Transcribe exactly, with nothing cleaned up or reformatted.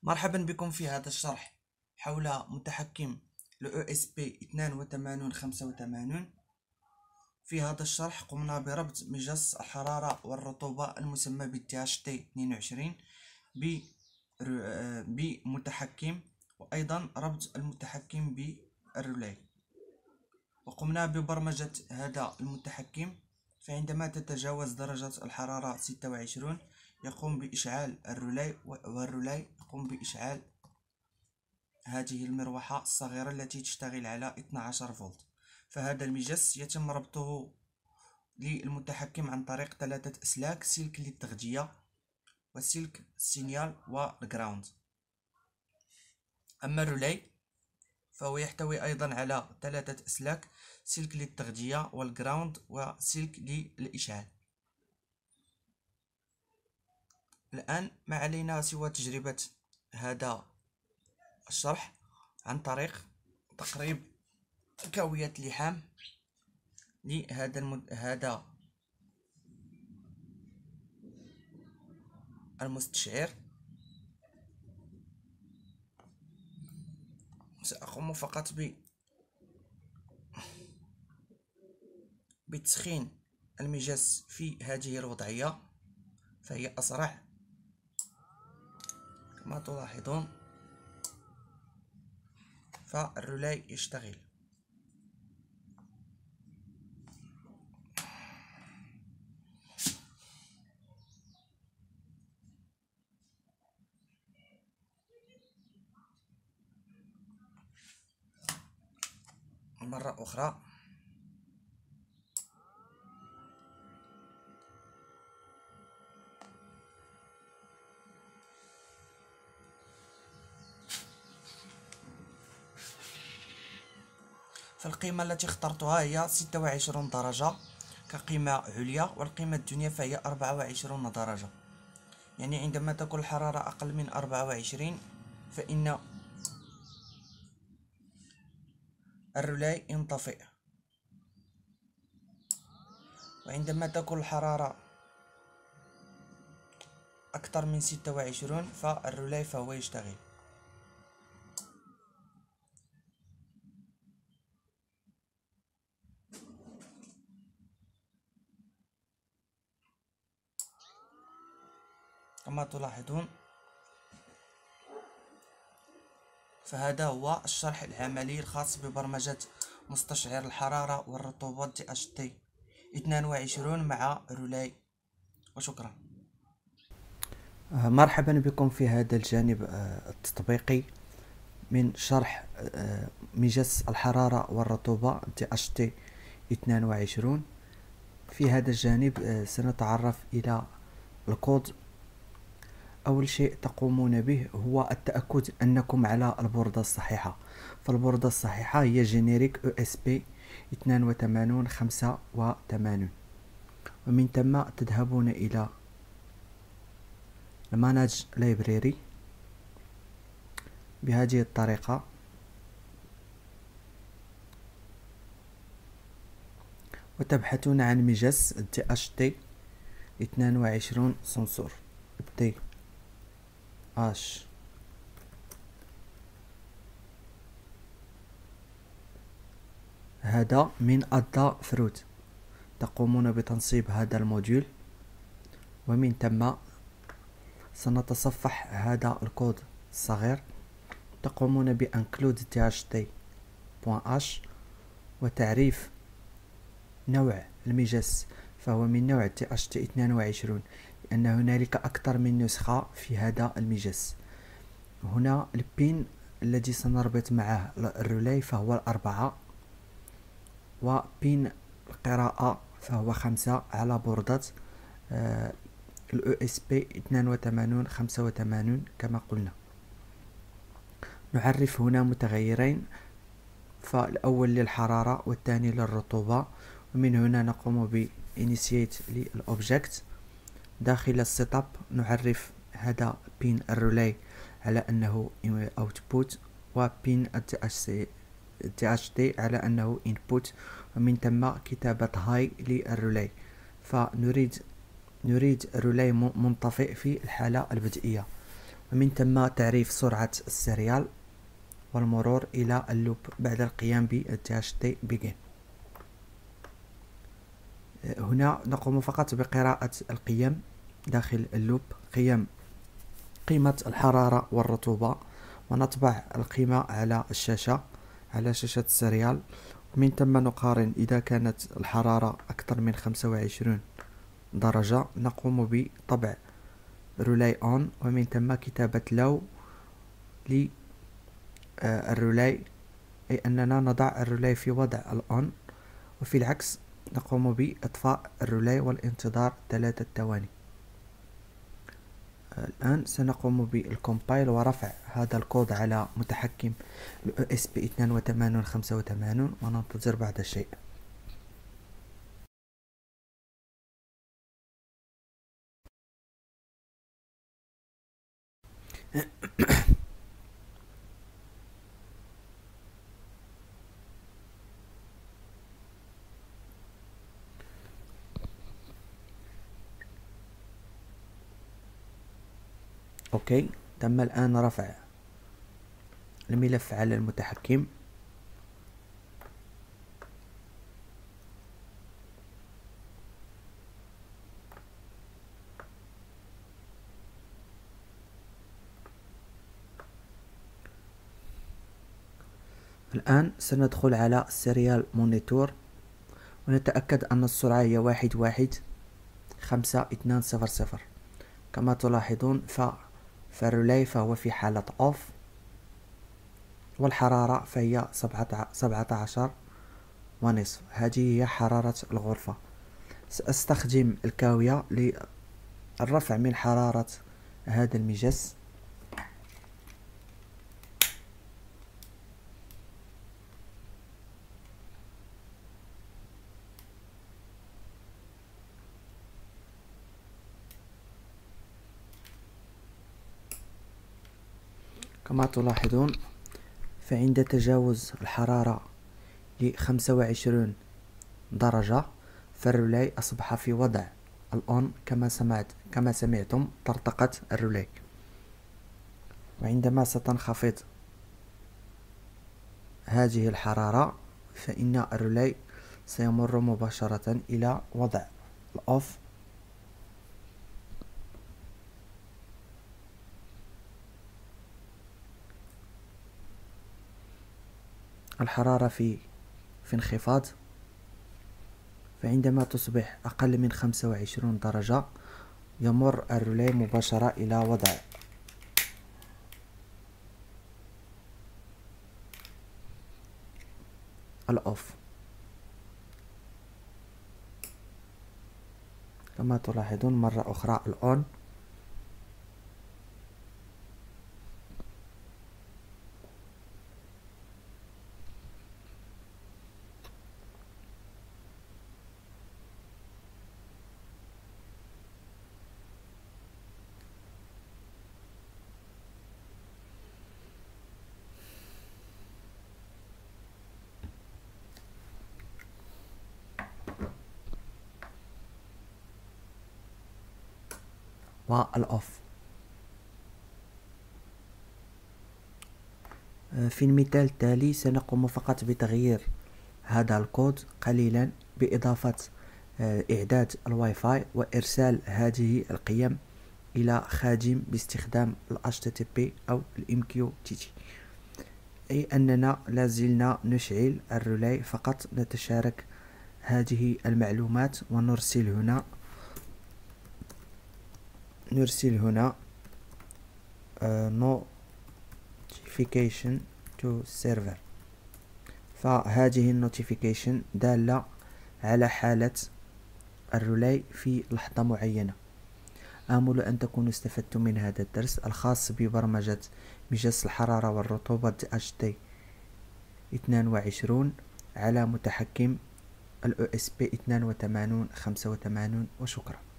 مرحبا بكم في هذا الشرح حول متحكم ال إو إس بي اثنان وثمانين خمسة وثمانين. في هذا الشرح قمنا بربط مجس الحرارة والرطوبة المسمى ب تي إتش تي اثنين وعشرين بمتحكم، وأيضا ربط المتحكم بالريلاي. وقمنا ببرمجة هذا المتحكم، فعندما تتجاوز درجة الحرارة ستة وعشرين يقوم بإشعال الريلاي، والريلاي يقوم بإشعال هذه المروحة الصغيرة التي تشتغل على اثنا عشر فولت. فهذا المجس يتم ربطه للمتحكم عن طريق ثلاثة أسلاك: سلك للتغذية، وسلك السينيال، والجراوند. أما الريلاي فهو يحتوي أيضا على ثلاثة أسلاك: سلك للتغذية، والجراوند، وسلك للإشعال. الآن ما علينا سوى تجربة هذا الشرح عن طريق تقريب كاوية لحام لهذا المد... هذا المستشعر. سأقوم فقط ب بتسخين المجس في هذه الوضعية، فهي أسرع كما تلاحظون، فالريلاي يشتغل. مرة أخرى. فالقيمة التي اخترتها هي ستة وعشرين درجة كقيمة عليا، والقيمة الدنيا فهي أربعة وعشرين درجة. يعني عندما تكون الحرارة أقل من أربعة وعشرين فإن الريلاي ينطفئ، وعندما تكون الحرارة أكثر من ستة وعشرين فالريلاي فهو يشتغل. كما تلاحظون، فهذا هو الشرح العملي الخاص ببرمجة مستشعر الحرارة والرطوبة تي إتش تي اثنين وعشرين مع ريلاي. وشكرا. مرحبا بكم في هذا الجانب التطبيقي من شرح مجس الحرارة والرطوبة تي إتش تي اثنين وعشرين. في هذا الجانب سنتعرف إلى الكود. أول شيء تقومون به هو التأكد أنكم على البوردة الصحيحة، فالبوردة الصحيحة هي جينيريك إو إس بي اثنين وثمانين خمسة وثمانين، ومن ثم تذهبون إلى المانج لايبراري بهذه الطريقة، وتبحثون عن مجس تي إتش تي اثنين وعشرين سنسور تي إتش هذا من أدا فروت. تقومون بتنصيب هذا الموديول، ومن ثم سنتصفح هذا الكود الصغير. تقومون بانكلود تي إتش تي بوان اش وتعريف نوع المجس، فهو من نوع تي إتش تي اثنين وعشرين، لأن هنالك أكثر من نسخة في هذا المجس. هنا البين الذي سنربط معه الريلاي فهو الأربعة، وبين القراءة فهو خمسة على بوردة آه ال إو إس بي اثنين وثمانين خمسة وثمانين كما قلنا. نعرف هنا متغيرين، فالأول للحرارة والثاني للرطوبة، ومن هنا نقوم ب initiate للأوبجكت. داخل السيت اب نعرف هذا بين الريلاي على أنه output، وبين تي إتش تي على أنه input، ومن ثم كتابة هاي للريلاي. فنريد نريد الريلاي منطفئ في الحالة البدئية، ومن ثم تعريف سرعة السيريال والمرور إلى اللوب بعد القيام ب تي إتش تي begin. هنا نقوم فقط بقراءة القيم داخل اللوب، قيم قيمة الحرارة والرطوبة، ونطبع القيمة على الشاشة على شاشة السيريال. ومن ثم نقارن إذا كانت الحرارة أكثر من خمسة وعشرين درجة نقوم بطبع رولاي اون، ومن ثم كتابة لو للرولاي، أي أننا نضع الرولاي في وضع الأون، وفي العكس نقوم بإطفاء الرولاي والانتظار ثلاثة ثواني. الآن سنقوم بالكومبايل ورفع هذا الكود على متحكم ال أو إس بي اثنان وثمانين خمسة وثمانين وننتظر بعض الشيء. اوكي، تم الآن رفع الملف على المتحكم. الآن سندخل على السيريال مونيتور ونتأكد أن السرعة هي واحد واحد خمسة اثنان صفر صفر. كما تلاحظون ف فالرولاي فهو في حالة اوف، والحرارة فهي سبعة عشر ونصف. هذه هي حرارة الغرفة. سأستخدم الكاوية للرفع من حرارة هذا المجس. كما تلاحظون فعند تجاوز الحرارة لخمسة وعشرين درجة فالرولاي أصبح في وضع الأون، كما سمعت كما سمعتم طرطقة الرولاي. وعندما ستنخفض هذه الحرارة فإن الرولاي سيمر مباشرة إلى وضع الأوف. الحرارة في في انخفاض، فعندما تصبح أقل من خمسة وعشرين درجة يمر الرولاي مباشرة إلى وضع الأوف. كما تلاحظون مرة أخرى الأون. والأوف. في المثال التالي سنقوم فقط بتغيير هذا الكود قليلا بإضافة إعداد الواي فاي وإرسال هذه القيم إلى خادم باستخدام ال إتش تي تي بي أو ال إم كيو تي تي، أي أننا لازلنا نشعل الرولاي، فقط نتشارك هذه المعلومات ونرسل هنا نرسل هنا uh, notification to server. فهذه النوتيفيكيشن دالة على حالة الرولاي في لحظة معينة. آمل أن تكونوا استفدتم من هذا الدرس الخاص ببرمجة مجس الحرارة والرطوبة تي إتش تي اثنان وعشرين على متحكم ال أو إس بي اثنان وثمانين خمسة وثمانين. وشكرا.